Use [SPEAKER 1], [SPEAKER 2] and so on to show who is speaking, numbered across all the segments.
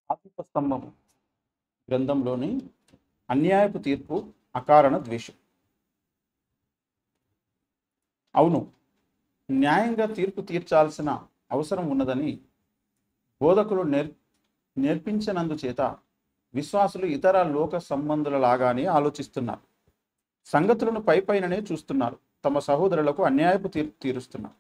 [SPEAKER 1] ఆత్మస్తంభం గ్రంథంలోని అన్యాయపు తీర్పు అకారణ ద్వేషం. అవును, న్యాయంగా తీర్పు తీర్చాల్సిన అవసరం ఉన్నదని బోధకులు నేర్పించినందుచేత విశ్వాసులు ఇతర లోక సంబంధుల లాగానే ఆలోచిస్తున్నారు. సంగతులను పైపైననే చూస్తున్నారు. తమ సహోదరులకు అన్యాయపు తీర్పు తీరుస్తున్నారు.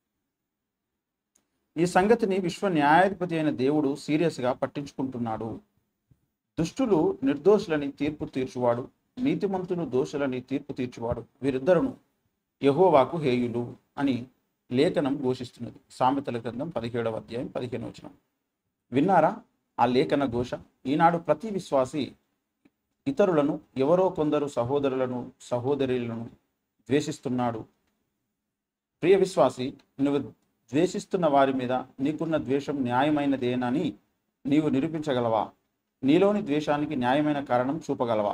[SPEAKER 1] ఈ సంగతిని విశ్వ న్యాయాధిపతి అయిన దేవుడు సీరియస్గా పట్టించుకుంటున్నాడు. దుష్టులు నిర్దోషులని తీర్పు తీర్చువాడు, నీతిమంతులు దోషులని తీర్పు తీర్చువాడు, వీరిద్దరును యెహోవాకు హేయులు అని లేఖనం ఘోషిస్తున్నది. సామెతల గ్రంథం 17వ అధ్యాయం 15వ వచనం. విన్నారా ఆ లేఖన ఘోష? ఈనాడు ప్రతి విశ్వాసి ఇతరులను, ఎవరో కొందరు సహోదరులను సహోదరులను ద్వేషిస్తున్నాడు. ప్రియ విశ్వాసి, నువ్వు ద్వేషిస్తున్న వారి మీద నీకున్న ద్వేషం న్యాయమైనదేనని నీవు నిరూపించగలవా? నీలోని ద్వేషానికి న్యాయమైన కారణం చూపగలవా?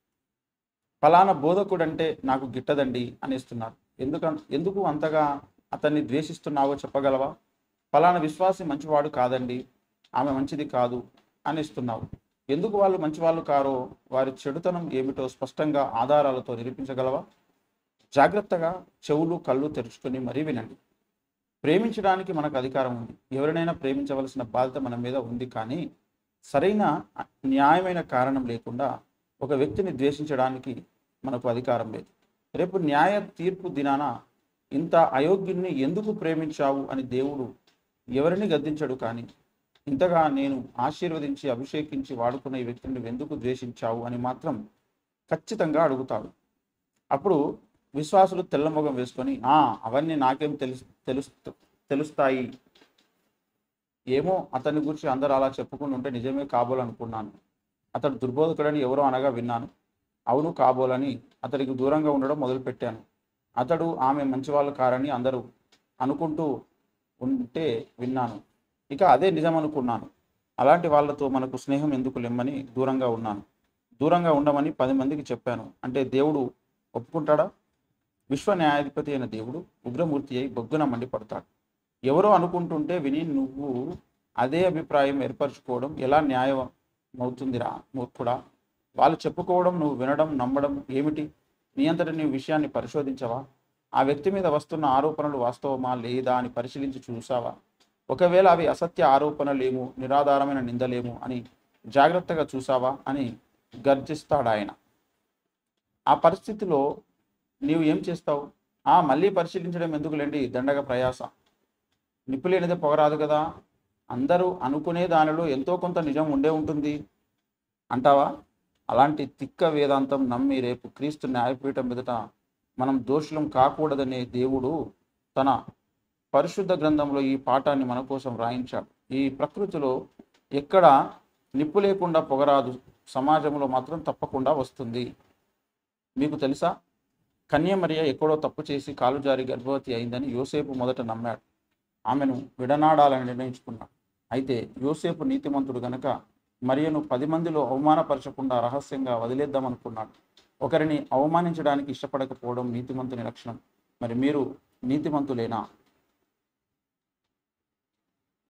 [SPEAKER 1] ఫలానా బోధకుడంటే నాకు గిట్టదండి అనేస్తున్నారు. ఎందుకు అంతగా అతన్ని ద్వేషిస్తున్నావో చెప్పగలవా? ఫలానా విశ్వాసి మంచివాడు కాదండి, ఆమె మంచిది కాదు అనేస్తున్నావు. ఎందుకు వాళ్ళు మంచివాళ్ళు కారో, వారి చెడుతనం ఏమిటో స్పష్టంగా ఆధారాలతో నిరూపించగలవా? జాగ్రత్తగా చెవులు కళ్ళు తెరుచుకొని మరీ వినండి. ప్రేమించడానికి మనకు అధికారం ఉంది. ఎవరినైనా ప్రేమించవలసిన బాధ్యత మన మీద ఉంది. కానీ సరైన న్యాయమైన కారణం లేకుండా ఒక వ్యక్తిని ద్వేషించడానికి మనకు అధికారం లేదు. రేపు న్యాయ తీర్పు దినాన ఇంత అయోగ్యుణ్ణి ఎందుకు ప్రేమించావు అని దేవుడు ఎవరిని గద్దించడు. కానీ ఇంతగా నేను ఆశీర్వదించి అభిషేకించి వాడుకున్న ఈ వ్యక్తిని ఎందుకు ద్వేషించావు అని మాత్రం ఖచ్చితంగా అడుగుతాడు. అప్పుడు విశ్వాసులు తెల్లమొగం వేసుకొని అవన్నీ నాకేం తెలుస్తాయి, ఏమో అతని గురించి అందరూ అలా చెప్పుకుని ఉంటే నిజమే కాబోలనుకున్నాను. అతడు దుర్బోధకుడని ఎవరో అనగా విన్నాను. అవును, కాబోలని అతడికి దూరంగా ఉండడం మొదలుపెట్టాను. అతడు ఆమె మంచివాళ్ళు కారని అందరూ అనుకుంటూ ఉంటే విన్నాను. ఇక అదే నిజం అనుకున్నాను. అలాంటి వాళ్ళతో మనకు స్నేహం ఎందుకు లెమ్మని దూరంగా ఉన్నాను. దూరంగా ఉండమని 10 మందికి చెప్పాను అంటే దేవుడు ఒప్పుకుంటాడా? విశ్వ న్యాయాధిపతి అయిన దేవుడు ఉగ్రమూర్తి అయి బొగ్గున మండిపడతాడు. ఎవరో అనుకుంటుంటే విని నువ్వు అదే అభిప్రాయం ఏర్పరచుకోవడం ఎలా న్యాయం అవుతుందిరా మూర్ఖుడా? వాళ్ళు చెప్పుకోవడం నువ్వు వినడం నమ్మడం ఏమిటి? నీ అంతటి నీ విషయాన్ని పరిశోధించవా? ఆ వ్యక్తి మీద వస్తున్న ఆరోపణలు వాస్తవమా లేదా అని పరిశీలించి చూసావా? ఒకవేళ అవి అసత్య ఆరోపణలేమో, నిరాధారమైన నిందలేమో అని జాగ్రత్తగా చూసావా అని గర్జిస్తాడాయన. ఆ పరిస్థితిలో నీవు ఏం చేస్తావు? మళ్ళీ పరిశీలించడం ఎందుకులేండి, దండగ ప్రయాస. నిప్పులేనిదే పొగరాదు కదా. అందరూ అనుకునే దానిలో ఎంతో కొంత నిజం ఉండే ఉంటుంది అంటావా? అలాంటి తిక్క వేదాంతం నమ్మి రేపు క్రీస్తు న్యాయపీఠం మీదట మనం దోషులం కాకూడదనే దేవుడు తన పరిశుద్ధ గ్రంథంలో ఈ పాఠాన్ని మన కోసం రాయించాడు. ఈ ప్రకృతిలో ఎక్కడ నిప్పు లేకుండా పొగరాదు, సమాజంలో మాత్రం తప్పకుండా వస్తుంది. మీకు తెలుసా, కన్యమరియ ఎక్కడో తప్పు చేసి కాలు జారి గర్భవతి అయిందని యోసేపు మొదట నమ్మాడు. ఆమెను విడనాడాలని నిర్ణయించుకున్నాడు. అయితే యోసేపు నీతిమంతుడు గనక మరియను 10 మందిలో అవమానపరచకుండా రహస్యంగా వదిలేద్దామనుకున్నాడు. ఒకరిని అవమానించడానికి ఇష్టపడకపోవడం నీతిమంతుని లక్షణం. మరి మీరు నీతిమంతులేనా?